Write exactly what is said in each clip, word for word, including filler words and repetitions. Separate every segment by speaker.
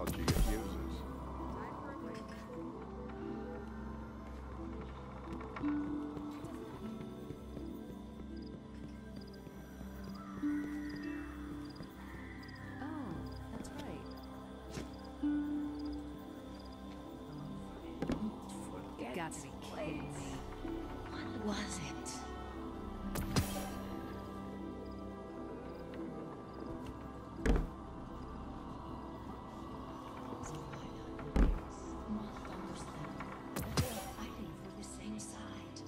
Speaker 1: technology it uses.
Speaker 2: Oh, that's right. You got to be kidding me.
Speaker 3: What was it? Must understand. They are fighting for the same side.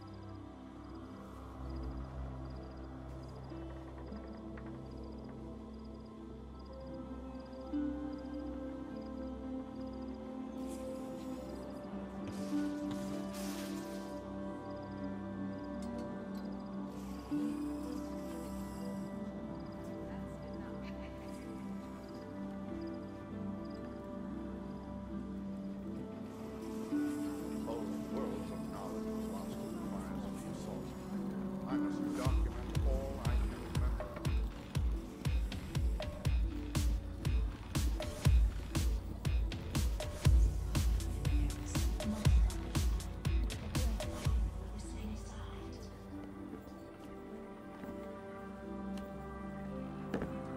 Speaker 1: Whole worlds of knowledge was lost in the fires of the assault. I must document all I can remember.
Speaker 3: The same side.